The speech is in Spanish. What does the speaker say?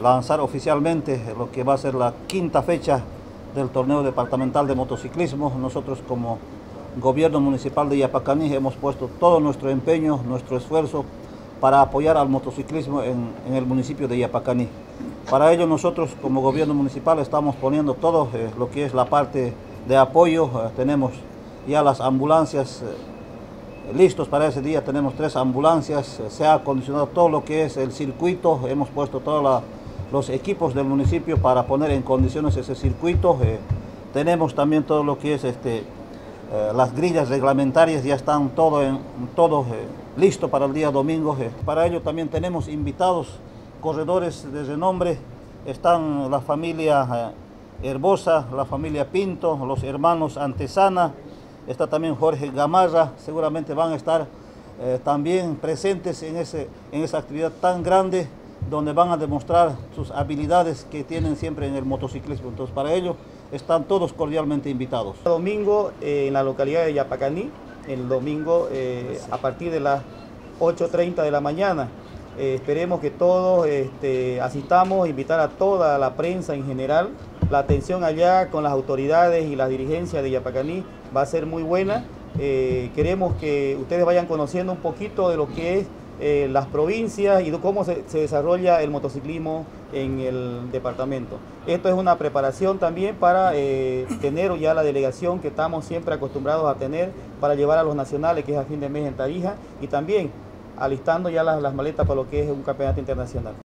lanzar oficialmente lo que va a ser la quinta fecha del torneo departamental de motociclismo. Nosotros como gobierno municipal de Yapacaní hemos puesto todo nuestro empeño, nuestro esfuerzo para apoyar al motociclismo en el municipio de Yapacaní. Para ello nosotros como gobierno municipal estamos poniendo todo lo que es la parte de apoyo. Tenemos ya las ambulancias listos para ese día, tenemos 3 ambulancias, se ha acondicionado todo lo que es el circuito, hemos puesto todos los equipos del municipio para poner en condiciones ese circuito. Tenemos también todo lo que es las grillas reglamentarias, ya están todo listo para el día domingo. Para ello también tenemos invitados, corredores de renombre, están la familia Herbosa, la familia Pinto, los hermanos Antesana, está también Jorge Gamarra, seguramente van a estar también presentes en esa actividad tan grande, donde van a demostrar sus habilidades que tienen siempre en el motociclismo. Entonces para ello están todos cordialmente invitados. El domingo en la localidad de Yapacaní, el domingo a partir de las 8:30 de la mañana. Esperemos que todos asistamos, invitar a toda la prensa en general. La atención allá con las autoridades y las dirigencias de Yapacaní va a ser muy buena. Queremos que ustedes vayan conociendo un poquito de lo que es las provincias y de cómo se desarrolla el motociclismo en el departamento. Esto es una preparación también para tener ya la delegación que estamos siempre acostumbrados a tener para llevar a los nacionales, que es a fin de mes en Tarija, y también alistando ya las maletas para lo que es un campeonato internacional.